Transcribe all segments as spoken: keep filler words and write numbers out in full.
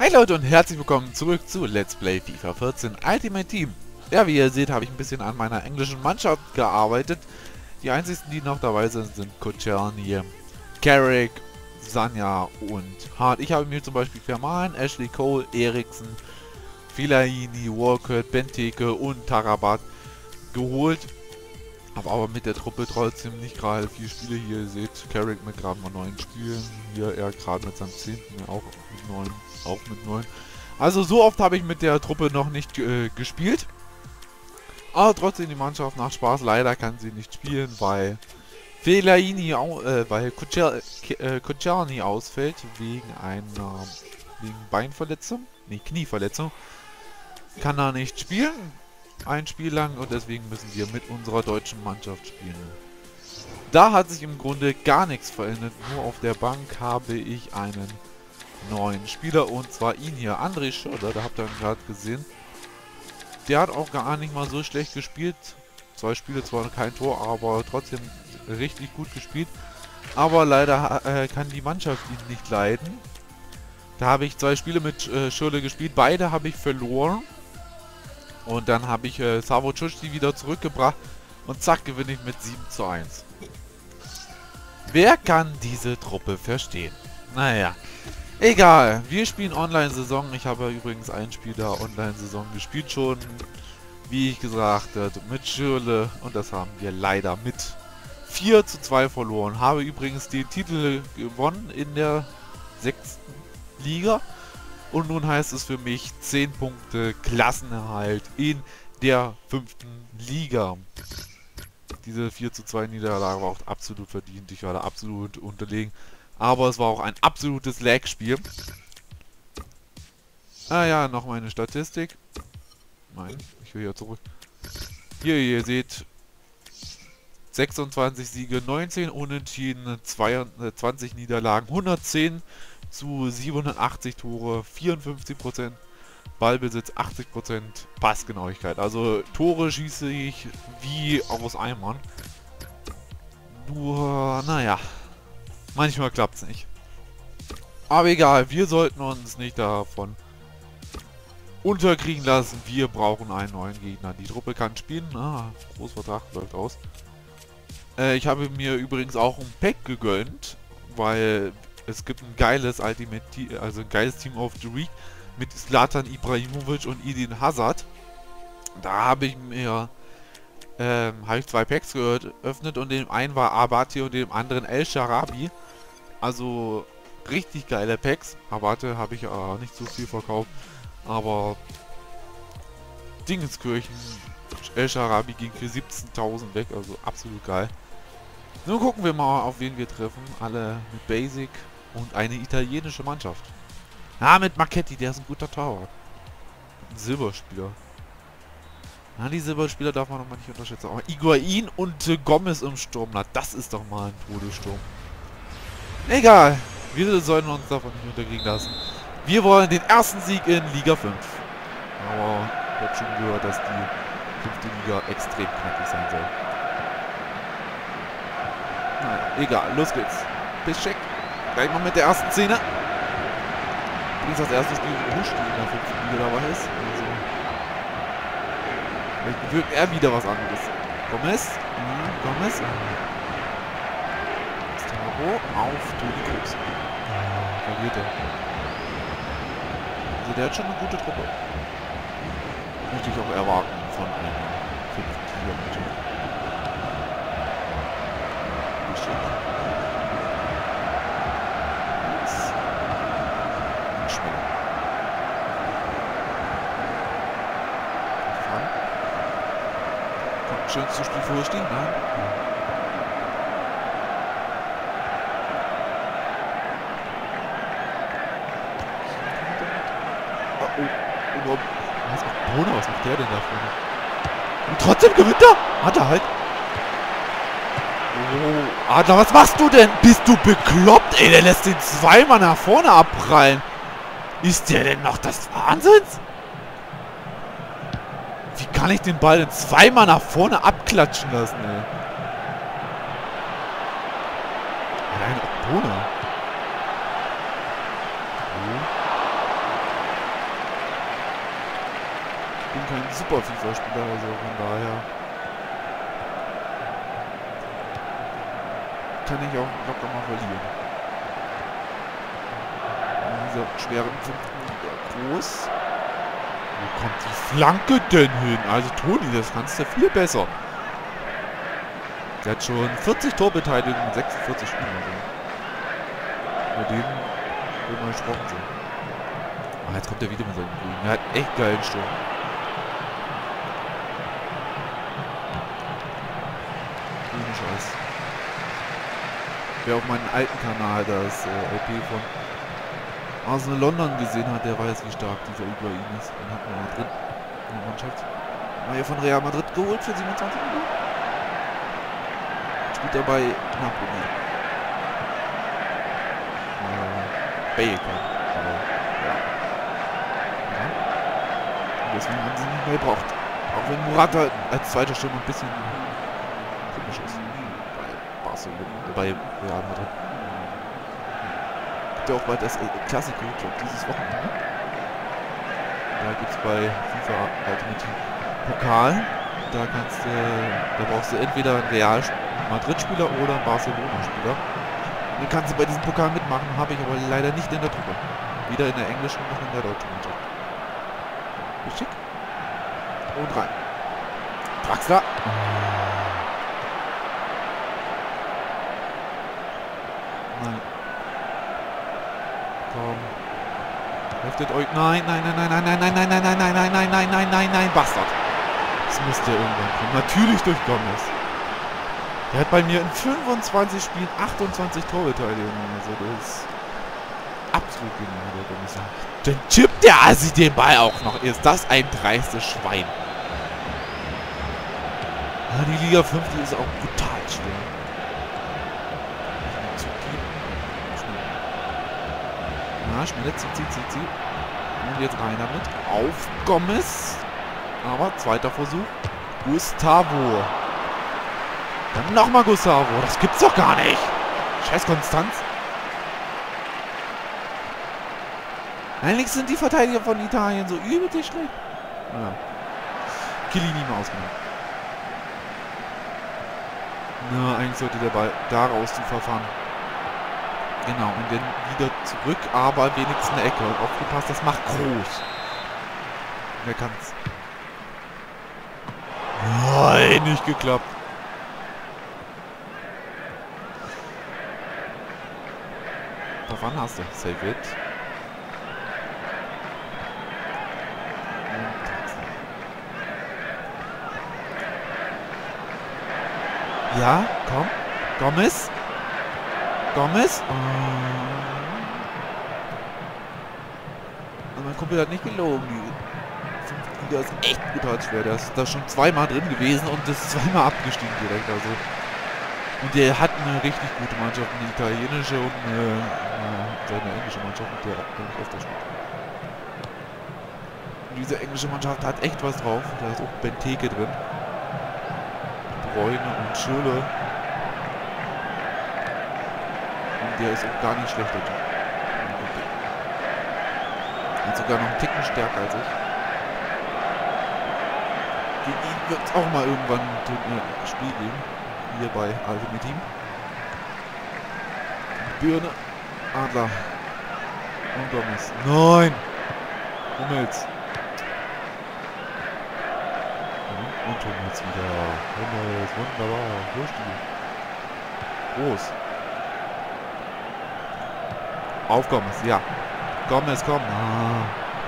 Hi Leute und herzlich willkommen zurück zu Let's Play FIFA vierzehn Ultimate Team. Ja, wie ihr seht, habe ich ein bisschen an meiner englischen Mannschaft gearbeitet. Die einzigen, die noch dabei sind, sind Koscielny, Carrick, Sanja und Hart. Ich habe mir zum Beispiel Vermaelen, Ashley Cole, Eriksen, Fellaini, Walcott, Benteke und Tarabat geholt. Habe aber mit der Truppe trotzdem nicht gerade viele Spiele. Hier ihr seht, Carrick mit gerade mal neun Spielen. Hier er gerade mit seinem zehnten auch mit neun. Auch mit neun. Also so oft habe ich mit der Truppe noch nicht äh, gespielt. Aber trotzdem die Mannschaft macht Spaß. Leider kann sie nicht spielen, weil Fellaini, äh, weil Koscielny äh, ausfällt wegen einer wegen Beinverletzung, nee, Knieverletzung. Kann er nicht spielen. Ein Spiel lang und deswegen müssen wir mit unserer deutschen Mannschaft spielen. Da hat sich im Grunde gar nichts verändert. Nur auf der Bank habe ich einen neuen Spieler und zwar ihn hier, André Schöller, da habt ihr ihn gerade gesehen. Der hat auch gar nicht mal so schlecht gespielt. Zwei Spiele, zwar kein Tor, aber trotzdem richtig gut gespielt. Aber leider äh, kann die Mannschaft ihn nicht leiden. Da habe ich zwei Spiele mit äh, Schöller gespielt, beide habe ich verloren. Und dann habe ich äh, Savo Čušti wieder zurückgebracht und zack, gewinne ich mit sieben zu eins. Wer kann diese Truppe verstehen? Naja, egal. Wir spielen Online-Saison. Ich habe übrigens ein Spiel der Online-Saison gespielt schon. Wie ich gesagt habe, mit Schürle. Und das haben wir leider mit vier zu zwei verloren. Habe übrigens den Titel gewonnen in der sechsten Liga. Und nun heißt es für mich zehn Punkte Klassenerhalt in der fünften Liga. Diese vier zu zwei Niederlage war auch absolut verdient. Ich war da absolut unterlegen. Aber es war auch ein absolutes Lag-Spiel. Ah ja, noch meine Statistik. Nein, ich will hier zurück. Hier, ihr seht sechsundzwanzig Siege, neunzehn Unentschieden, zweiundzwanzig Niederlagen, hundertzehn zu siebenundachtzig Tore, vierundfünfzig Prozent Ballbesitz, achtzig Prozent Passgenauigkeit. Also Tore schieße ich wie aus Eimern. Nur, naja, manchmal klappt es nicht. Aber egal, wir sollten uns nicht davon unterkriegen lassen. Wir brauchen einen neuen Gegner. Die Truppe kann spielen. Ah, Großvertrag läuft aus. Äh, ich habe mir übrigens auch ein Pack gegönnt, weil es gibt ein geiles Ultimate Team, also ein geiles Team of the Week mit Zlatan Ibrahimovic und Eden Hazard. Da habe ich mir ähm, habe ich zwei Packs geöffnet und dem einen war Abate und dem anderen El Sharabi. Also richtig geile Packs. Abate habe ich auch nicht so viel verkauft, aber Dingenskirchen, El Sharabi ging für siebzehntausend weg, also absolut geil. Nun gucken wir mal, auf wen wir treffen. Alle mit Basic und eine italienische Mannschaft. Ah, mit Marchetti, der ist ein guter Torwart. Ein Silberspieler. Na, die Silberspieler darf man noch mal nicht unterschätzen. Aber Higuain und äh, Gomez im Sturm. Na, das ist doch mal ein Todessturm. Egal. Wir sollen uns davon nicht unterkriegen lassen. Wir wollen den ersten Sieg in Liga fünf. Aber ich habe schon gehört, dass die fünfte Liga extrem knackig sein soll. Naja, egal. Los geht's. Piszczek. Gleich mal mit der ersten Szene. Übrigens das erste Spiel, wo Huschti in der fünften Liga dabei ist. Also, vielleicht wirkt er wieder was anderes. Gomez. Mhm, Gomez. Gustavo auf Toni Kroos. Verliert er. Also der hat schon eine gute Truppe. Möchte ich auch erwarten von einer fünften Liga-Mannschaft. Schönstes Spiel vorher stehen, nein? Oh, oh, oh, was macht Bono? Was macht der denn da vorne? Und trotzdem gewinnt er! Hat er halt! Oh, Adler, was machst du denn? Bist du bekloppt? Ey, der lässt den zweimal nach vorne abprallen. Ist der denn noch des Wahnsinns? Wie kann ich den Ball denn zweimal nach vorne abklatschen lassen, ey? Allein Bono. bin kein super FIFA-Spieler, also von daher kann ich auch locker mal verlieren. In dieser schweren fünften Liga. Groß. Wo kommt die Flanke denn hin? Also Toni, das kannst du viel besser. Der hat schon vierzig Torbeteiligungen in sechsundvierzig Spielen. Also. Bei denen will man gesprochen sein. Ah, jetzt kommt er wieder mit seinem Grün. Er hat echt geilen Sturm. Ohne Scheiß. Wer auf meinem alten Kanal das äh, L P von Arsenal London gesehen hat, der weiß, wie stark dieser Higuaín ist. Den hat man mal drin in der Mannschaft. War ja von Real Madrid geholt für siebenundzwanzig Millionen. Spielt er bei Napoli. Äh, Bale kann. Aber, ja. ja. Und deswegen haben sie ihn nicht mehr gebraucht. Auch wenn Morata als zweiter Stürmer ein bisschen komisch ist. Bei Barcelona, bei Real Madrid. Gibt ja auch bald das Klassiko, ich glaube dieses Wochenende. Da gibt es bei FIFA Ultimate Pokal. Da kannst du, da brauchst du entweder einen Real Madrid-Spieler oder einen Barcelona-Spieler. Den kannst du bei diesem Pokal mitmachen, habe ich aber leider nicht in der Truppe. Weder in der englischen noch in der deutschen Mannschaft. Schick. Und rein. Draxler. Nein. Komm. Heftet euch. Nein, nein, nein, nein, nein, nein, nein, nein, nein, nein, nein, nein, nein, nein, nein, nein, Bastard. Das müsste irgendwann kommen. Natürlich durch Gomez. Der hat bei mir in fünfundzwanzig Spielen achtundzwanzig Torbeteiligungen. Also das ist absolut genial, der Gomez. Dann chippt der Assi den Ball auch noch. Ist das ein dreistes Schwein. Ja, die Liga fünf, die ist auch brutal schwer. Ja, schnell, zieh, zieh, zieh, zieh. Und jetzt rein damit. Auf Gomez. Aber zweiter Versuch. Gustavo. Dann nochmal Gustavo. Das gibt's doch gar nicht. Scheiß Konstanz. Eigentlich sind die Verteidiger von Italien so übelst schlecht. Ja. Chiellini mal ausgenommen. Na, eigentlich sollte der Ball da raus zu verfahren. Genau, und dann wieder zurück, aber wenigstens eine Ecke. Aufgepasst, das macht groß. Wer kann's? Nein, nicht geklappt. Auf wann hast du? Save it. Ja, komm. Gomez. Gomez. Oh. Also mein Kumpel hat nicht gelogen. Die fünfte Liga ist echt brutal schwer. Der ist da schon zweimal drin gewesen und ist zweimal abgestiegen direkt. Also. Und der hat eine richtig gute Mannschaft, eine italienische und eine, eine, seine englische Mannschaft, mit der er nicht öfter spielt. Und diese englische Mannschaft hat echt was drauf. Da ist auch Benteke drin. Bräune und Schürrle. Und der ist auch gar nicht schlecht. Der hat sogar noch einen Ticken stärker als ich. Gegen ihn wird es auch mal irgendwann ein Spiel geben. Hier bei Ultimate Team. Birne, Adler und Gomez. Nein! Hummels. Und Hummels wieder. Hummels, wunderbar. Durchspiel. Groß. Auf Gomez, ja. Gomez, komm. Ah,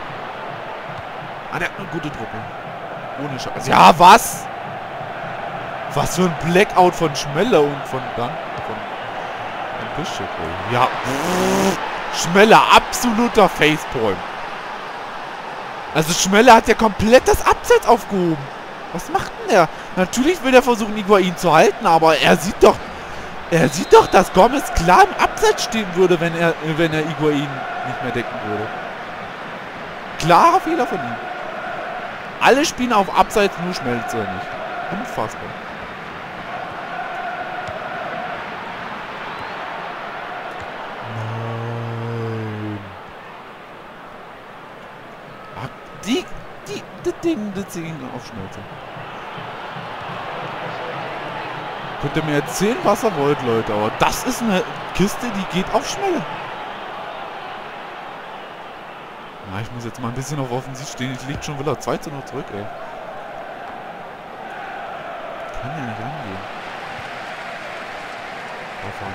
ah der hat eine gute Truppe. Ohne Scheiß. Ja, was? Was für ein Blackout von Schmeller und von dann von, von Bischöp. Ja. Schmeller, absoluter Facepalm. Also Schmeller hat ja komplett das Abseits aufgehoben. Was macht denn der? Natürlich will er versuchen, Higuaín zu halten, aber er sieht doch, er sieht doch, dass Gomez klar im Abseits stehen würde, wenn er, wenn er Higuaín nicht mehr decken würde. Klarer Fehler von ihm. Alle spielen auf Abseits, nur Schmelzer nicht. Unfassbar. Nein. Ach, die Die, das Ding, das Ding auf Schnauze. Könnt ihr mir erzählen, was ihr wollt, Leute, aber das ist eine Kiste, die geht auf Schmelle. Na, ich muss jetzt mal ein bisschen auf Offensiv stehen. Ich liege schon wieder zwei zu null zurück, ey. Kann ja nicht angehen. Auffahren.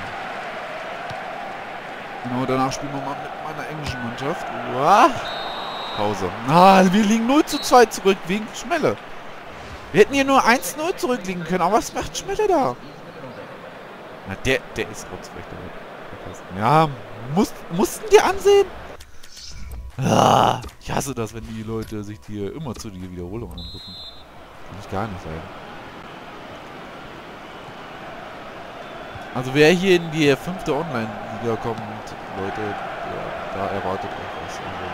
Genau, danach spielen wir mal mit meiner englischen Mannschaft. Uah. Pause. Ah, wir liegen null zu zwei zurück wegen Schmelle. Wir hätten hier nur eins null zurückliegen können, aber was macht Schmelle da? Na, der, der ist rotzfrech, der Ja, muss, mussten die ansehen? Ah, ich hasse das, wenn die Leute sich hier immer zu die Wiederholung angucken. Kann ich gar nicht sein. Also wer hier in die fünfte Online-Liga kommt, Leute, ja, da erwartet euch was. Also,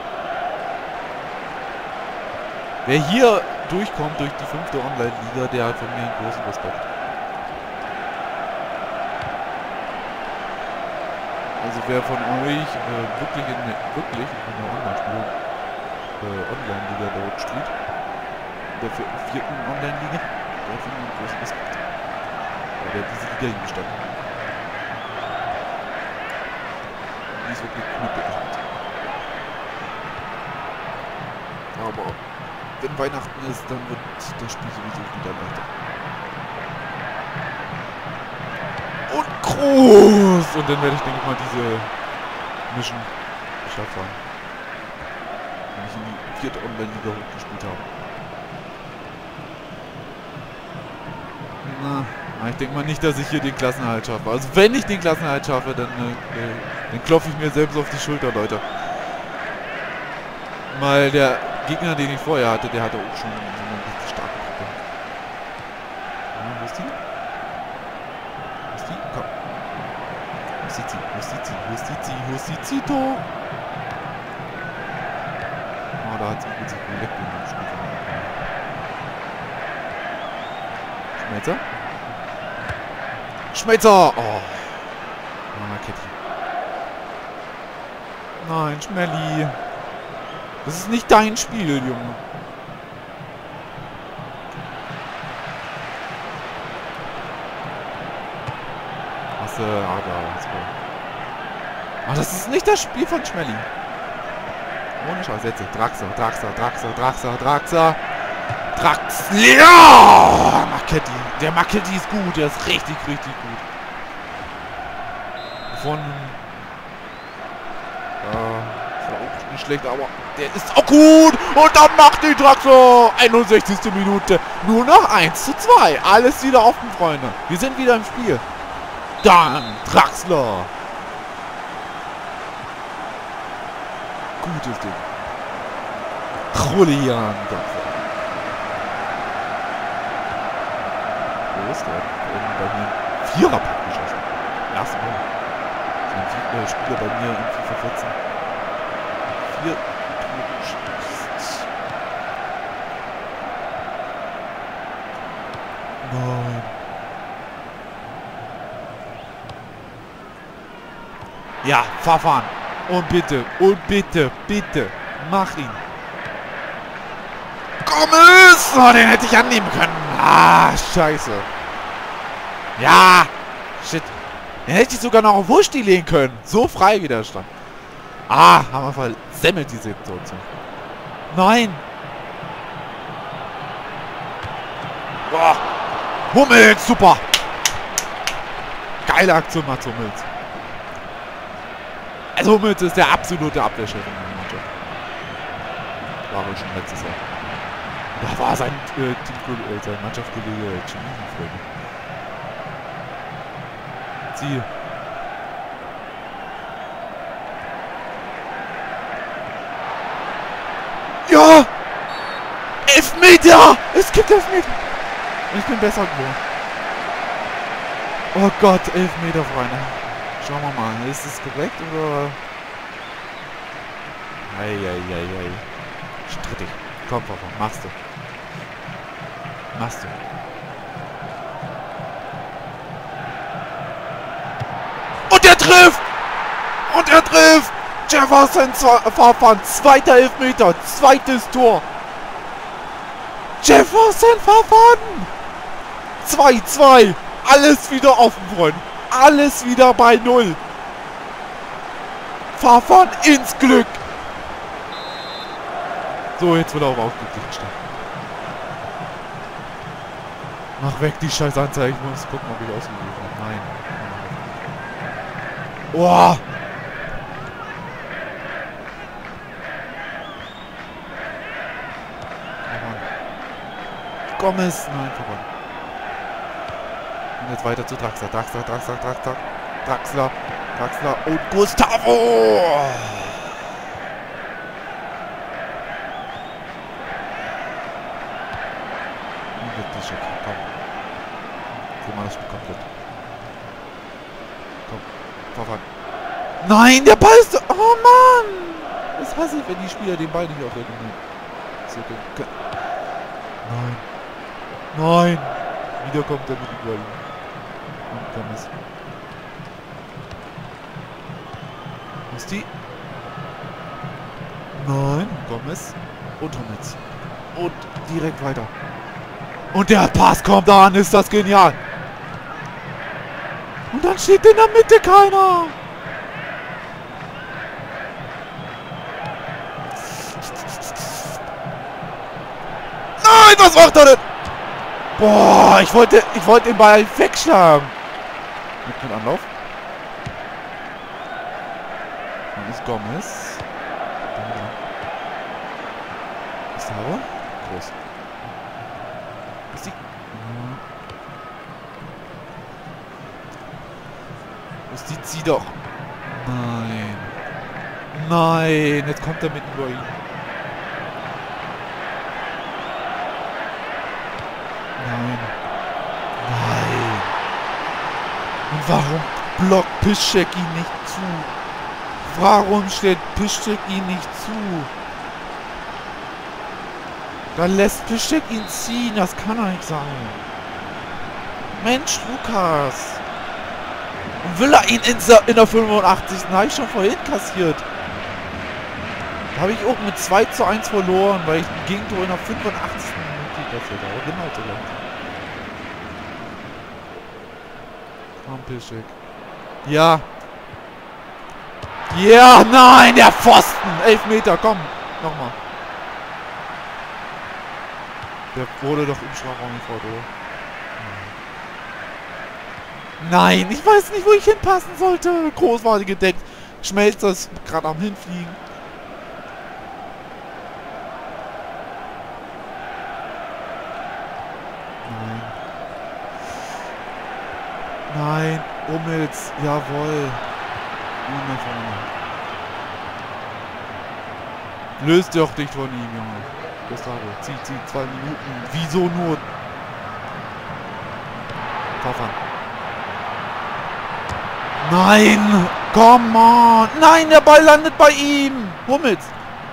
wer hier durchkommt durch die fünfte Online-Liga, der hat von mir einen großen Respekt. Also wer von euch äh, wirklich in der, wirklich in der Online-Spiel äh, Online-Liga dort steht, in der vierten Online-Liga, der hat von mir einen großen Respekt. Weil der diese Liga hier gestanden hat. Die ist wirklich knüppelhart. Aber wenn Weihnachten ist, dann wird das Spiel sowieso wieder leichter. Und groß! Und dann werde ich, denke ich mal, diese Mission geschafft haben. Wenn ich in die vierte Online-Liga hochgespielt habe. Na, ich denke mal nicht, dass ich hier den Klassenerhalt schaffe. Also wenn ich den Klassenerhalt schaffe, dann, äh, dann klopfe ich mir selbst auf die Schulter, Leute. Weil der Gegner, den ich vorher hatte, der hatte auch schon so eine richtig starke Gruppe. Ja, wo ist die? Wo ist die? Komm. Wo ist die? Wo ist die? Wo ist die? Wo ist die? Zito? Oh, da hat es gut sich geleckt in dem Spiel. Schmelzer? Schmelzer! Oh. Mama Kitty. Nein, Schmelli. Das ist nicht dein Spiel, Junge. Was, äh, ah, da, jetzt wohl. Ach, das ist nicht das Spiel von Schmelli. Ohne Scheiß, jetzt. Draxler, Draxler, Draxler, Draxler, Draxler. Draxler! Ja! Marketti. Der Marketti ist gut, der ist richtig, richtig gut. Von... Äh, nicht schlecht, aber der ist auch gut. Und dann macht die Draxler. einundsechzigste Minute. Nur noch eins zu zwei. Alles wieder offen, Freunde. Wir sind wieder im Spiel. Dann Draxler. Gutes Ding. Julian Draxler. Wo ist der? Bei mir einen Viererpack geschossen. Erste Mal. Ein Spieler bei mir in FIFA vierzehn. Vier Nein. Ja, Verfahren. Und bitte, und bitte, bitte, mach ihn. Gomez! Oh, den hätte ich annehmen können. Ah, scheiße. Ja, shit. Den hätte ich sogar noch auf Wursti legen können. So frei wie der stand. Ah, haben wir versemmelt die Situation. Nein. Boah. Hummels, super. Geile Aktion, Mats Hummels. Also Hummels ist der absolute Abwehrchef in der Mannschaft. War er schon letztes Jahr. Da war sein, äh, Team, äh, sein Mannschaftskollege Chemie-Freunde. Sie. Ja! Elfmeter! Es gibt Elfmeter! Ich bin besser geworden. Oh Gott, Elfmeter, Freunde. Schauen wir mal. Ist es korrekt oder... Eieieiei. Strittig. Komm, Papa. Machst du. Machst du. Und er trifft! Und er trifft! Jefferson Verfahren. Zweiter Elfmeter. Zweites Tor. Jefferson verwandt! zwei zwei. Alles wieder offen, Freunde. Alles wieder bei Null. Verfahren ins Glück. So, jetzt wird er auch aufgeglichen stehen. Mach weg die scheiß Anzeige. Ich muss gucken, ob ich ausgegeben habe. Nein. Boah. Gomez. Nein, verloren. Und jetzt weiter zu Draxler. Draxler, Draxler, Draxler. Draxler, Draxler und Gustavo. Komm. Guck mal, das Spiel komplett. Komm. Vorfahrt. Nein, der Ball ist... Oh Mann! Das hasse ich, wenn die Spieler den Ball nicht auf der Linie zirkeln. Nein. Nein! Wieder kommt er mit dem Ball. Und Gomez. Musti. Nein. Gomez. Und Hummels. Und direkt weiter. Und der Pass kommt an, ist das genial. Und dann steht in der Mitte keiner. Nein, was macht er denn? Boah, ich wollte, ich wollte den Ball wegschlagen. Mit, mit Anlauf. Dann ist Gomez. Ist der aber? Groß. Ist die... Ist die... Zieh doch. Nein. Nein. Jetzt kommt er mitten über ihn. Nein. Nein. Und warum blockt Piszczek ihn nicht zu? Warum stellt Piszczek ihn nicht zu? Da lässt Piszczek ihn ziehen. Das kann doch nicht sein. Mensch, Lukas. Und will er ihn in, in der fünfundachtzigsten habe ich schon vorhin kassiert. Da habe ich auch mit zwei zu eins verloren, weil ich ein Gegentor in der fünfundachtzigsten Minute kassiert habe. Genau so. Komm, Piszczek. Ja. Ja, nein, der Pfosten. Elfmeter, komm. Nochmal. Der wurde doch im Strafraum gefordert, oder? Nein, ich weiß nicht, wo ich hinpassen sollte. Groß war die gedeckt. Schmelzer ist gerade am Hinfliegen. Nein. Nein, Hummels, jawohl. Löst doch dich von ihm, Junge. Gustavo, zieh, zieh, zwei Minuten. Wieso nur? Pfeffern. Nein! Come on! Nein, der Ball landet bei ihm! Hummels!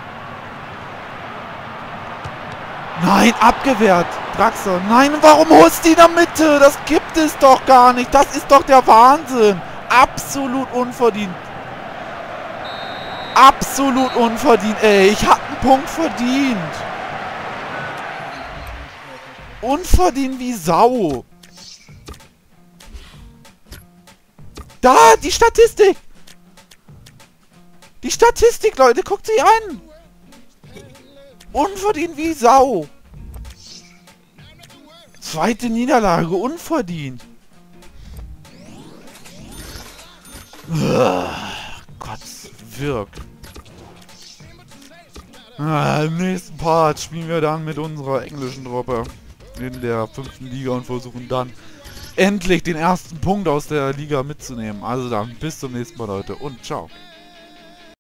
Nein, abgewehrt! Draxler! Nein, warum holst du ihn in der Mitte? Das gibt es doch gar nicht! Das ist doch der Wahnsinn! Absolut unverdient! Absolut unverdient, ey! Ich hab einen Punkt verdient! Unverdient wie Sau! Da, die Statistik! Die Statistik, Leute, guckt sie an! Unverdient wie Sau! Zweite Niederlage, unverdient! Uah, Gott, wirk! Ah, im nächsten Part spielen wir dann mit unserer englischen Truppe in der fünften Liga und versuchen dann endlich den ersten Punkt aus der Liga mitzunehmen. Also dann, bis zum nächsten Mal, Leute, und ciao.